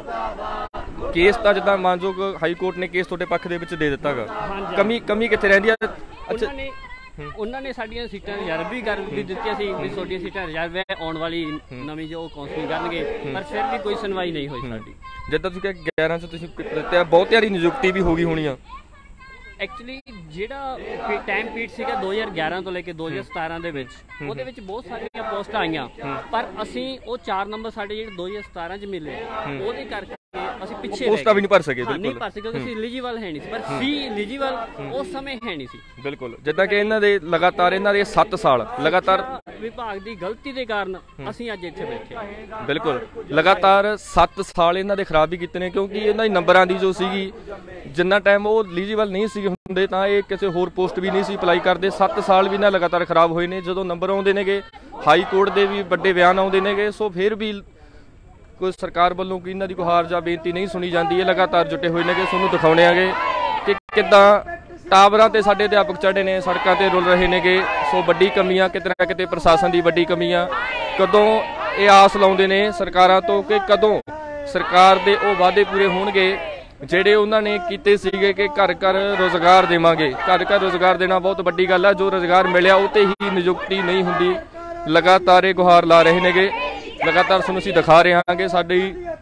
ਰਹੇ। ਕੇਸ ਤਾਂ ਜਿੱਦਾਂ ਮਾਨਯੋਗ ਹਾਈ ਕੋਰਟ ਨੇ ਕੇਸ ਤੁਹਾਡੇ ਪੱਖ ਦੇ ਵਿੱਚ ਦੇ ਦਿੱਤਾ ਗਾ, ਕਮੀ ਕਮੀ ਕਿੱਥੇ ਰਹਿੰਦੀ ਆ? ਅੱਛਾ, ਉਹਨਾਂ ਨੇ ਸਾਡੀਆਂ ਸੀਟਾਂ ਰਿਜ਼ਰਵ ਵੀ ਕਰ ਵੀ ਦਿੱਤੀਆਂ ਸੀ ਵੀ ਤੁਹਾਡੀਆਂ ਸੀਟਾਂ ਰਿਜ਼ਰਵ ਹੈ, ਆਉਣ ਵਾਲੀ ਨਵੀਂ ਜੋ ਕਾਉਂਸਲਿੰਗ ਕਰਨਗੇ, ਪਰ ਫਿਰ ਵੀ ਕੋਈ ਸੁਣਵਾਈ ਨਹੀਂ ਹੋਈ ਸਾਡੀ। ਜਿੱਦਾਂ ਤੁਸੀਂ ਕਿਹਾ ਗਿਆਰਾਂ 'ਚ ਤੁਸੀਂ ਦਿੱਤੇ, ਬਹੁਤਿਆਂ ਦੀ ਨਿਯੁਕਤੀ ਵੀ ਹੋ ਗਈ ਹੋਣੀ ਆ। ਐਕਚੁਅਲੀ ਜਿਹੜਾ ਟਾਈਮ ਪੀਰੀਅਡ ਸੀਗਾ ਦੋ ਹਜ਼ਾਰ ਗਿਆਰਾਂ ਤੋਂ ਲੈ ਕੇ ਦੋ ਹਜ਼ਾਰ ਸਤਾਰਾਂ ਦੇ ਵਿੱਚ, ਉਹਦੇ ਵਿੱਚ ਬਹੁਤ ਸਾਰੀਆਂ ਪੋਸਟਾਂ ਆਈਆਂ, ਪਰ ਅਸੀਂ ਉਹ ਚਾਰ ਨੰਬਰ ਸਾਡੇ ਜਿਹੜੇ ਦੋ ਹਜ਼ਾਰ ਸਤਾਰਾਂ 'ਚ ਮਿਲੇ ਉਹਦੇ ਕਰਕੇ ਅਸੀਂ ਪਿੱਛੇ ਪੋਸਟਾਂ ਵੀ ਨਹੀਂ ਭਰ ਸਕੇ। ਨਹੀਂ ਭਰ ਸਕੇ ਕਿਉਂਕਿ ਅਸੀਂ ਐਲੀਜੀਬਲ ਹੈ ਨਹੀਂ ਸੀ, ਪਰ ਸੀ ਐਲੀਜੀਬਲ ਉਸ ਸਮੇਂ ਹੈ ਨਹੀਂ ਸੀ। ਬਿਲਕੁਲ ਜਿੱਦਾਂ ਕਿ ਇਹਨਾਂ ਦੇ ਲਗਾਤਾਰ ਇਹਨਾਂ ਦੇ ਸੱਤ ਸਾਲ ਲਗਾਤਾਰ ਵਿਭਾਗ ਦੀ ਗਲਤੀ ਦੇ ਕਾਰਨ ਅਸੀਂ ਅੱਜ ਇੱਥੇ ਬੈਠੇ। ਬਿਲਕੁਲ ਲਗਾਤਾਰ ਸੱਤ ਸਾਲ ਇਹਨਾਂ ਦੇ ਖਰਾਬ ਵੀ ਕੀਤੇ ਨੇ, ਕਿਉਂਕਿ ਇਹਨਾਂ ਦੀ ਨੰਬਰਾਂ ਦੀ ਜੋ ਸੀਗੀ ਜਿੰਨਾ ਟਾਈਮ ਉਹ ਐਲੀਜੀਬਲ ਨਹੀਂ ਸੀ ਹੁੰਦੇ ਤਾਂ ਇਹ ਕਿਸੇ ਹੋਰ ਪੋਸਟ ਵੀ ਨਹੀਂ ਸੀ ਅਪਲਾਈ ਕਰਦੇ। ਸੱਤ ਸਾਲ ਵੀ ਇਹਨਾਂ ਲਗਾਤਾਰ ਖਰਾਬ ਹੋਏ ਨੇ। ਜਦੋਂ ਨੰਬਰ ਆਉਂਦੇ ਨੇਗੇ ਹਾਈ ਕੋਰਟ ਦੇ ਵੀ ਵੱਡੇ ਬਿਆਨ ਆਉਂਦੇ ਨੇਗੇ, ਸੋ ਫਿਰ ਵੀ ਕੋਈ ਸਰਕਾਰ ਵੱਲੋਂ ਕੋਈ ਇਹਨਾਂ ਦੀ ਗੁਹਾਰ ਜਾਂ ਬੇਨਤੀ ਨਹੀਂ ਸੁਣੀ ਜਾਂਦੀ ਹੈ। ਲਗਾਤਾਰ ਜੁਟੇ ਹੋਏ ਨੇਗੇ, ਤੁਹਾਨੂੰ ਦਿਖਾਉਣੇ ਆਗੇ ਕਿ ਕਿੱਦਾਂ ਟਾਵਰਾਂ ਤੇ ਸਾਡੇ ਅਧਿਆਪਕ ਚੜ੍ਹੇ ਨੇ, ਸੜਕਾਂ ਤੇ ਰੁਲ ਰਹੇ ਨੇਗੇ। ਸੋ ਵੱਡੀ ਕਮੀਆਂ ਕਿਤੇ ਨਾ ਕਿਤੇ ਪ੍ਰਸ਼ਾਸਨ ਦੀ ਵੱਡੀ ਕਮੀਆਂ। ਕਦੋਂ ਇਹ ਆਸ ਲਾਉਂਦੇ ਨੇ ਸਰਕਾਰਾਂ ਤੋਂ ਕਿ ਕਦੋਂ ਸਰਕਾਰ ਦੇ ਉਹ ਵਾਅਦੇ ਪੂਰੇ ਹੋਣਗੇ ਜਿਹੜੇ ਉਹਨਾਂ ਨੇ ਕੀਤੇ ਸੀਗੇ ਕਿ ਘਰ ਘਰ ਰੋਜ਼ਗਾਰ ਦੇਵਾਂਗੇ। ਘਰ ਘਰ ਰੋਜ਼ਗਾਰ ਦੇਣਾ ਬਹੁਤ ਵੱਡੀ ਗੱਲ ਆ। ਜੋ ਰੋਜ਼ਗਾਰ ਮਿਲਿਆ ਉਹ ਤੇ ਹੀ ਨਿਯੁਕਤੀ ਨਹੀਂ ਹੁੰਦੀ। ਲਗਾਤਾਰ ਇਹ ਗੁਹਾਰ ਲਾ ਰਹੇ ਨੇਗੇ। ਲਗਾਤਾਰ ਤੁਹਾਨੂੰ ਅਸੀਂ ਦਿਖਾ ਰਹੇ ਹਾਂਗੇ, ਸਾਡੀ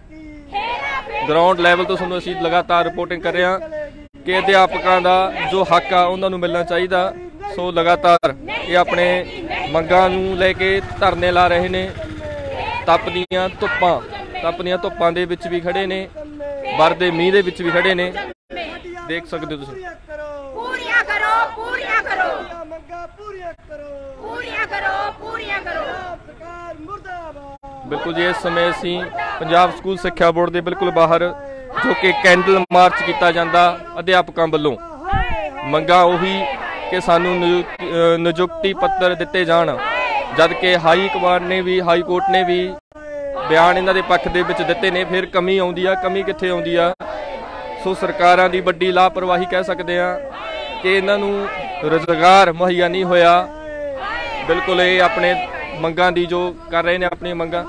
ਗਰਾਊਂਡ ਲੈਵਲ ਤੋਂ ਤੁਹਾਨੂੰ ਅਸੀਂ ਲਗਾਤਾਰ ਰਿਪੋਰਟਿੰਗ ਕਰ ਰਹੇ ਹਾਂ ਕਿ ਅਧਿਆਪਕਾਂ ਦਾ ਜੋ ਹੱਕ ਆ ਉਹਨਾਂ ਨੂੰ ਮਿਲਣਾ ਚਾਹੀਦਾ। ਸੋ ਲਗਾਤਾਰ ਇਹ ਆਪਣੇ ਮੰਗਾਂ ਨੂੰ ਲੈ ਕੇ ਧਰਨੇ ਲਾ ਰਹੇ ਨੇ। ਤਪਦੀਆਂ ਧੁੱਪਾਂ ਤਪਦੀਆਂ ਧੁੱਪਾਂ ਦੇ ਵਿੱਚ ਵੀ ਖੜੇ ਨੇ, ਵਰਦੇ ਮੀਂਹ ਦੇ ਵਿੱਚ ਵੀ ਖੜੇ ਨੇ, ਦੇਖ ਸਕਦੇ ਹੋ ਤੁਸੀਂ। ਪੂਰੀਆਂ ਕਰੋ, ਪੂਰੀਆਂ ਕਰੋ, ਮੰਗਾਂ ਪੂਰੀਆਂ ਕਰੋ, ਪੂਰੀਆਂ ਕਰੋ, ਪੂਰੀਆਂ ਕਰੋ। ਸਰਕਾਰ ਮੁਰਦਾਬਾਦ। ਬਿਲਕੁਲ ਜੀ, ਇਸ ਸਮੇਂ ਅਸੀਂ ਪੰਜਾਬ ਸਕੂਲ ਸਿੱਖਿਆ ਬੋਰਡ ਦੇ ਬਿਲਕੁਲ ਬਾਹਰ ਜੋ ਕਿ ਕੈਂਡਲ ਮਾਰਚ ਕੀਤਾ ਜਾਂਦਾ ਅਧਿਆਪਕਾਂ ਵੱਲੋਂ। ਮੰਗਾਂ ਉਹੀ ਕਿ ਸਾਨੂੰ ਨਿਯੁਕਤੀ ਪੱਤਰ ਦਿੱਤੇ ਜਾਣ, ਜਦ ਕਿ ਹਾਈ ਕਮਾਂਡ ਨੇ ਵੀ ਹਾਈ ਕੋਰਟ ਨੇ ਵੀ ਬਿਆਨ ਇਹਨਾਂ ਦੇ ਪੱਖ ਦੇ ਵਿੱਚ ਦਿੱਤੇ ਨੇ। ਫਿਰ ਕਮੀ ਆਉਂਦੀ ਆ, ਕਮੀ ਕਿੱਥੇ ਆਉਂਦੀ ਆ? ਸੋ ਸਰਕਾਰਾਂ ਦੀ ਵੱਡੀ ਲਾਪਰਵਾਹੀ ਕਹਿ ਸਕਦੇ ਆ ਕਿ ਇਹਨਾਂ ਨੂੰ ਰੁਜ਼ਗਾਰ ਮੁਹੱਈਆ ਨਹੀਂ ਹੋਇਆ। ਬਿਲਕੁਲ ਇਹ ਆਪਣੇ ਮੰਗਾਂ ਦੀ ਜੋ ਕਰ ਰਹੇ ਨੇ ਆਪਣੀਆਂ ਮੰਗਾਂ।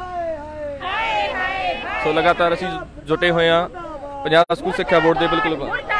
ਸੋ ਲਗਾਤਾਰ ਅਸੀਂ ਜੁਟੇ ਹੋਏ ਆ ਪੰਜਾਬ ਸਕੂਲ ਸਿੱਖਿਆ ਬੋਰਡ ਦੇ ਬਿਲਕੁਲ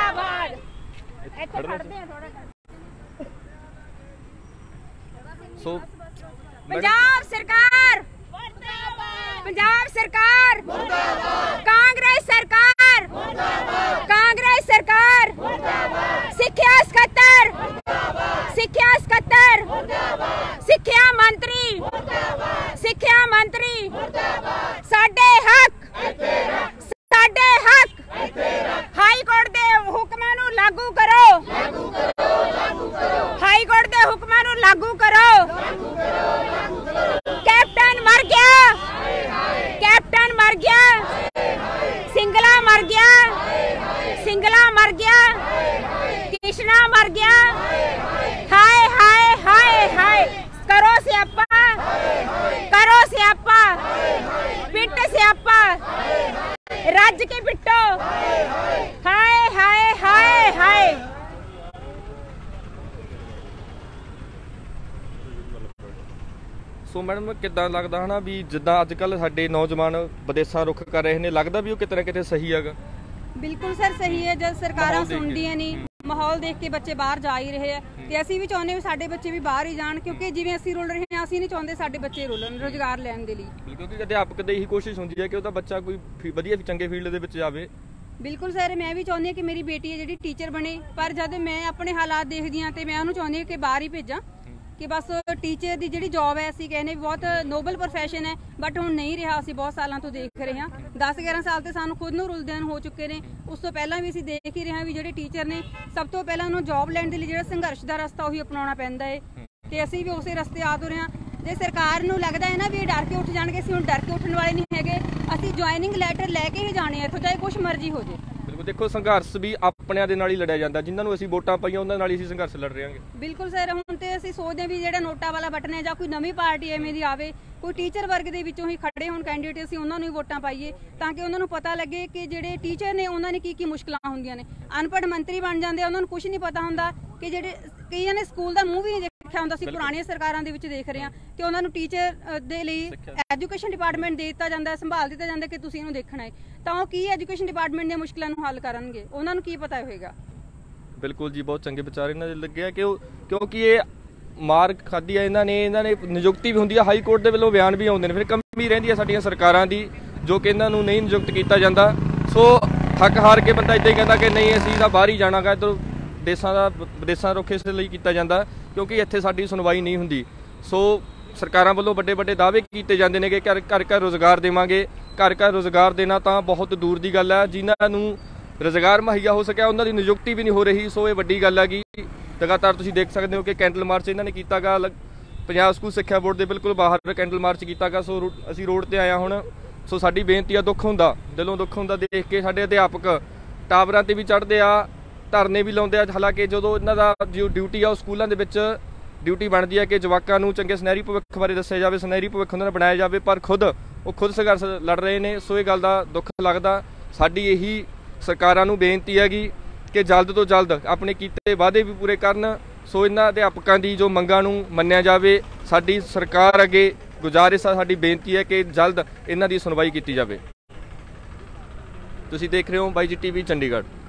ਸੋ ਪੰਜਾਬ ਸਰਕਾਰ ਮੁਰਦਾਬਾਦ, ਪੰਜਾਬ ਸਰਕਾਰ ਮੁਰਦਾਬਾਦ, ਕਾਂਗਰਸ ਸਰਕਾਰ ਮੁਰਦਾਬਾਦ, ਕਾਂਗਰਸ ਸਰਕਾਰ ਮੁਰਦਾਬਾਦ, ਸਿੱਖਿਆ ਸਕੱਤਰ ਮੁਰਦਾਬਾਦ, ਸਿੱਖਿਆ ਸਕੱਤਰ ਮੁਰਦਾਬਾਦ, ਸਿੱਖਿਆ ਮੰਤਰੀ ਮੁਰਦਾਬਾਦ, ਸਿੱਖਿਆ ਮੰਤਰੀ ਮੁਰਦਾਬਾਦ, ਸਾਡੇ ਹੱਕ ਇੱਥੇ ਰੱਖ, ਸਾਡੇ ਹੱਕ ਇੱਥੇ ਰੱਖ, ਹਾਈ ਕੋਰਟ ਦੇ ਹੁਕਮਾਂ ਨੂੰ ਲਾਗੂ ਕਰੋ, ਲਾਗੂ ਕਰੋ, ਲਾਗੂ ਕਰੋ, ਹਾਈ ਕੋਰਟ ਦੇ ਹੁਕਮਾਂ ਨੂੰ ਲਾਗੂ ਕਰੋ, ਲਾਗੂ ਕਰੋ, ਲਾਗੂ ਕਰੋ। ਕੈਪਟਨ ਮਰ ਗਿਆ, ਕੈਪਟਨ ਮਰ ਗਿਆ, ਸਿੰਗਲਾ ਮਰ ਗਿਆ, ਸਿੰਗਲਾ ਮਰ ਗਿਆ, ਕਿਸ਼ਨਾ ਮਰ ਗਿਆ। ਹਾਏ ਹਾਏ ਹਾਏ ਹਾਏ, ਕਰੋ ਸਿਆਪਾ, ਕਰੋ ਸਿਆਪਾ, ਪਿੱਟ ਸਿਆਪਾ, ਰੱਜ ਕੇ ਪਿੱਟੋ। ਹਾਏ ਹਾਏ ਹਾਏ ਹਾਏ। ਸੋ ਮੈਡਮ ਕਿੱਦਾਂ ਲੱਗਦਾ ਹਨਾ ਵੀ ਜਿੱਦਾਂ ਅੱਜ ਕੱਲ੍ਹ ਸਾਡੇ ਨੌਜਵਾਨ ਵਿਦੇਸ਼ਾਂ ਰੁੱਖ ਕਰ ਰਹੇ ਨੇ, ਲੱਗਦਾ ਵੀ ਉਹ ਕਿਤੇ ਨਾ ਕਿਤੇ ਸਹੀ ਹੈਗਾ? ਬਿਲਕੁਲ ਸਰ ਸਹੀ ਹੈ। ਜਦ ਸਰਕਾਰਾਂ ਸੁਣਦੀਆਂ ਨਹੀਂ, ਮਾਹੌਲ ਦੇਖ ਕੇ ਬੱਚੇ ਬਾਹਰ ਜਾ ਹੀ ਰਹੇ ਆ ਤੇ ਅਸੀਂ ਵੀ ਚਾਹੁੰਦੇ ਵੀ ਸਾਡੇ ਬੱਚੇ ਵੀ ਬਾਹਰ ਹੀ ਜਾਣ, ਕਿਉਂਕਿ ਜਿਵੇਂ ਅਸੀਂ ਰੁਲ ਰਹੇ ਹਾਂ ਅਸੀਂ ਨਹੀਂ ਚਾਹੁੰਦੇ ਸਾਡੇ ਬੱਚੇ ਰੁਲਣ ਰੁਜ਼ਗਾਰ ਲੈਣ ਦੇ ਲਈ। ਕਿਉਂਕਿ ਅਧਿਆਪਕ ਦੀ ਇਹੀ ਕੋਸ਼ਿਸ਼ ਹੁੰਦੀ ਹੈ ਕਿ ਉਹਦਾ ਬੱਚਾ ਕੋਈ ਫੀ- ਵਧੀਆ ਚੰਗੇ ਫੀਲਡ ਦੇ ਵਿੱਚ ਜਾਵੇ। ਬਿਲਕੁਲ ਸਰ, ਮੈਂ ਵੀ ਚਾਹੁੰਦੀ ਹਾਂ ਕਿ ਮੇਰੀ ਬੇਟੀ ਹੈ ਜਿਹੜੀ ਟੀਚਰ ਬਣੇ, ਪਰ ਜਦ ਮੈਂ ਆਪਣੇ ਹਾਲਾਤ ਦੇਖਦੀ ਹਾਂ ਤੇ ਮੈਂ ਉਹਨੂੰ ਚਾਹੁੰਦੀ ਹਾਂ ਕਿ ਬਾਹਰ ਹੀ ਭੇਜਾਂ, ਕਿ ਬਸ ਟੀਚਰ ਦੀ ਜਿਹੜੀ ਜੌਬ ਹੈ ਅਸੀਂ ਕਹਿੰਦੇ ਬਹੁਤ ਨੋਬਲ ਪ੍ਰੋਫੈਸ਼ਨ ਹੈ, ਬਟ ਹੁਣ ਨਹੀਂ ਰਿਹਾ। ਅਸੀਂ ਬਹੁਤ ਸਾਲਾਂ ਤੋਂ ਦੇਖ ਰਹੇ ਹਾਂ, ਦਸ ਗਿਆਰਾਂ ਸਾਲ ਤੇ ਸਾਨੂੰ ਖੁਦ ਨੂੰ ਰੁਲਦਿਆਂ ਨੂੰ ਹੋ ਚੁੱਕੇ ਨੇ। ਉਸ ਤੋਂ ਪਹਿਲਾਂ ਵੀ ਅਸੀਂ ਦੇਖ ਹੀ ਰਹੇ ਹਾਂ ਵੀ ਜਿਹੜੇ ਟੀਚਰ ਨੇ ਸਭ ਤੋਂ ਪਹਿਲਾਂ ਉਹਨੂੰ ਜੌਬ ਲੈਣ ਦੇ ਲਈ ਜਿਹੜਾ ਸੰਘਰਸ਼ ਦਾ ਰਸਤਾ ਉਹੀ ਅਪਣਾਉਣਾ ਪੈਂਦਾ ਹੈ, ਤੇ ਅਸੀਂ ਵੀ ਉਸੇ ਰਸਤੇ ਆ ਤੁਰੇ ਹਾਂ। ਜੇ ਸਰਕਾਰ ਨੂੰ ਲੱਗਦਾ ਹੈ ਨਾ ਵੀ ਇਹ ਡਰ ਕੇ ਉੱਠ ਜਾਣਗੇ, ਅਸੀਂ ਹੁਣ ਡਰ ਕੇ ਉੱਠਣ ਵਾਲੇ ਨਹੀਂ ਹੈਗੇ। ਅਸੀਂ ਜੁਆਇਨਿੰਗ ਲੈਟਰ ਲੈ ਕੇ ਹੀ ਜਾਣੇ ਆ ਇੱਥੋਂ, ਚਾਹੇ ਕੁਛ ਮਰਜ਼ੀ ਹੋ ਜੇ। ਬਿਲਕੁਲ, ਦੇਖੋ ਸੰਘਰਸ਼ ਵੀ ਆਪਣਿਆਂ ਦੇ ਨਾਲ ਹੀ ਲੜਿਆ ਜਾਂਦਾ, ਜਿਨ੍ਹਾਂ ਨੂੰ ਅਸੀਂ ਵੋਟਾਂ ਪਾਈਆਂ ਉਹਨਾਂ ਨਾਲ ਹੀ ਅਸੀਂ ਸੰਘਰਸ਼ ਲੜ ਰਹੇ ਹਾਂਗੇ। ਬਿਲਕੁਲ ਸਰ, ਹੁਣ ਤੇ ਅਸੀਂ ਸੋਚਦੇ ਹਾਂ ਵੀ ਜਿਹੜਾ ਨੋਟਾ ਵਾਲਾ ਬਟਨ ਹੈ ਜਾਂ ਕੋਈ ਨਵੀਂ ਪਾਰਟੀ ਐਵੇਂ ਦੀ ਆਵੇ, ਕੋਈ ਟੀਚਰ ਵਰਗ ਦੇ ਵਿੱਚੋਂ ਹੀ ਖੜੇ ਹੋਣ ਕੈਂਡੀਡੇਟ, ਅਸੀਂ ਉਹਨਾਂ ਨੂੰ ਹੀ ਵੋਟਾਂ ਪਾਈਏ ਤਾਂ ਕਿ ਉਹਨਾਂ ਨੂੰ ਪਤਾ ਲੱਗੇ ਕਿ ਜਿਹੜੇ ਟੀਚਰ ਨੇ ਉਹਨਾਂ ਨੇ ਕੀ ਕੀ ਮੁਸ਼ਕਲਾਂ ਹੁੰਦੀਆਂ ਨੇ। ਅਨਪੜ੍ਹ ਮੰਤਰੀ ਬਣ ਜਾਂਦੇ ਆ, ਉਹਨਾਂ ਨੂੰ ਕੁਝ ਨਹੀਂ ਪਤਾ ਹੁੰਦਾ ਕਿ ਜਿਹੜੇ ਕਈਆਂ ਨੇ ਸਕੂਲ ਦਾ ਮੂੰਹ ਵੀ ਨਹੀਂ ਦੇਖਿਆ ਹੁੰਦਾ। ਅਸੀਂ ਪੁਰਾਣੀਆਂ ਸਰਕਾਰਾਂ ਦੇ ਵਿੱਚ ਦੇਖ ਰਹੇ ਹਾਂ ਕਿ ਉਹਨਾਂ ਨੂੰ ਟੀਚਰ ਦੇ ਲਈ ਐਜੂਕੇਸ਼ਨ ਡਿਪਾਰਟਮੈਂਟ ਦੇ ਦਿੱਤਾ ਜਾਂਦਾ, ਸੰਭਾਲ ਦਿੱਤਾ ਜਾਂਦਾ ਕਿ ਤੁਸੀਂ ਇਹਨੂੰ ਦੇਖਣਾ ਹੈ, ਤਾਂ ਉਹ ਕੀ ਐਜੂਕੇਸ਼ਨ ਡਿਪਾਰਟਮੈਂਟ ਦੀਆਂ ਮੁਸ਼ਕਲਾਂ ਨੂੰ ਹੱਲ ਕਰਨਗੇ, ਉਹਨਾਂ ਨੂੰ ਕੀ ਪਤਾ ਹੋਏਗਾ। ਬਿਲਕੁਲ ਜੀ, ਬਹੁਤ ਚੰਗੇ ਵਿਚਾਰ ਇਹਨਾਂ ਦੇ ਲੱਗਿਆ ਕਿ ਉਹ ਕਿਉਂਕਿ ਇਹ ਮਾਰ ਖਾਧੀ ਆ ਇਹਨਾਂ ਨੇ, ਇਹਨਾਂ ਨੇ ਨਿਯੁਕਤੀ ਵੀ ਹੁੰਦੀ ਆ, ਹਾਈ ਕੋਰਟ ਦੇ ਵੱਲੋਂ ਬਿਆਨ ਵੀ ਆਉਂਦੇ ਨੇ, ਫਿਰ ਕਮੀ ਰਹਿੰਦੀ ਆ ਸਾਡੀਆਂ ਸਰਕਾਰਾਂ ਦੀ ਜੋ ਕਿ ਇਹਨਾਂ ਨੂੰ ਨਹੀਂ ਨਿਯੁਕਤ ਕੀਤਾ ਜਾਂਦਾ। ਸੋ ਥੱਕ ਹਾਰ ਕੇ ਬੰਦਾ ਇੱਦਾਂ ਹੀ ਕਹਿੰਦਾ ਕਿ ਨਹੀਂ ਅਸੀਂ ਤਾਂ ਬਾਹਰ ਹੀ ਜਾਣਾਗਾ, ਇੱਧਰ ਦੇਸ਼ਾਂ ਦਾ ਵਿਦੇਸ਼ਾਂ ਦਾ ਰੁੱਖ ਇਸ ਲਈ ਕੀਤਾ ਜਾਂਦਾ ਕਿਉਂਕਿ ਇੱਥੇ ਸਾਡੀ ਸੁਣਵਾਈ ਨਹੀਂ ਹੁੰਦੀ। ਸੋ ਸਰਕਾਰਾਂ ਵੱਲੋਂ ਵੱਡੇ ਵੱਡੇ ਦਾਅਵੇ ਕੀਤੇ ਜਾਂਦੇ ਨੇ ਕਿ ਘਰ ਘਰ ਘਰ ਰੁਜ਼ਗਾਰ ਦੇਵਾਂਗੇ। ਘਰ ਘਰ ਰੁਜ਼ਗਾਰ ਦੇਣਾ ਤਾਂ ਬਹੁਤ ਦੂਰ ਦੀ ਗੱਲ ਹੈ, ਜਿਨ੍ਹਾਂ ਨੂੰ ਰੁਜ਼ਗਾਰ ਮੁਹੱਈਆ ਹੋ ਸਕਿਆ ਉਹਨਾਂ ਦੀ ਨਿਯੁਕਤੀ ਵੀ ਨਹੀਂ ਹੋ ਰਹੀ। ਸੋ ਇਹ ਵੱਡੀ ਗੱਲ ਹੈਗੀ। ਲਗਾਤਾਰ ਤੁਸੀਂ ਦੇਖ ਸਕਦੇ ਹੋ ਕਿ ਕੈਂਡਲ ਮਾਰਚ ਇਹਨਾਂ ਨੇ ਕੀਤਾ ਗਾ, ਪੰਜਾਬ ਸਕੂਲ ਸਿੱਖਿਆ ਬੋਰਡ ਦੇ ਬਿਲਕੁਲ ਬਾਹਰ ਕੈਂਡਲ ਮਾਰਚ ਕੀਤਾ ਗਾ। ਸੋ ਅਸੀਂ ਰੋਡ ਤੇ ਆਇਆ ਹੁਣ। ਸੋ ਸਾਡੀ ਬੇਨਤੀ ਆ, ਦੁੱਖ ਹੁੰਦਾ, ਦਿਲੋਂ ਦੁੱਖ ਹੁੰਦਾ ਦੇਖ ਕੇ ਸਾਡੇ ਅਧਿਆਪਕ ਟਾਵਰਾਂ ਤੇ ਵੀ ਚੜ੍ਹਦੇ ਆ, ਧਰਨੇ ਵੀ ਲਾਉਂਦੇ ਆ। ਹਾਲਾਂਕਿ ਜਦੋਂ ਇਹਨਾਂ ਦਾ ਜੋ ਡਿਊਟੀ ਆ ਉਹ ਸਕੂਲਾਂ ਦੇ ਵਿੱਚ ਡਿਊਟੀ ਬਣਦੀ ਹੈ ਕਿ ਜਵਾਕਾਂ ਨੂੰ ਚੰਗੇ ਸੁਨਹਿਰੀ ਭਵਿੱਖ ਬਾਰੇ ਦੱਸਿਆ ਜਾਵੇ, ਸੁਨਹਿਰੀ ਭਵਿੱਖ ਉਹਨਾਂ ਦਾ ਬਣਾਇਆ ਜਾਵੇ, ਪਰ ਖੁਦ ਉਹ ਖੁਦ ਸੰਘਰਸ਼ ਲੜ ਰਹੇ ਨੇ। ਸੋ ਇਹ ਗੱਲ ਦਾ ਦੁੱਖ ਲੱਗਦਾ। ਸਾਡੀ ਇਹੀ ਸਰਕਾਰਾਂ ਨੂੰ ਬੇਨਤੀ ਹੈਗੀ ਕਿ ਜਲਦ ਤੋਂ ਜਲਦ ਆਪਣੇ ਕੀਤੇ ਵਾਅਦੇ ਵੀ ਪੂਰੇ ਕਰਨ। ਸੋ ਇਹਨਾਂ ਅਧਿਆਪਕਾਂ ਦੀ ਜੋ ਮੰਗਾਂ ਨੂੰ ਮੰਨਿਆ ਜਾਵੇ। ਸਾਡੀ ਸਰਕਾਰ ਅੱਗੇ ਗੁਜ਼ਾਰਿਸ਼ ਆ, ਸਾਡੀ ਬੇਨਤੀ ਹੈ ਕਿ ਜਲਦ ਇਹਨਾਂ ਦੀ ਸੁਣਵਾਈ ਕੀਤੀ ਜਾਵੇ। ਤੁਸੀਂ ਦੇਖ ਰਹੇ ਹੋ ਬਾਈ ਜੀ ਟੀਵੀ ਚੰਡੀਗੜ੍ਹ।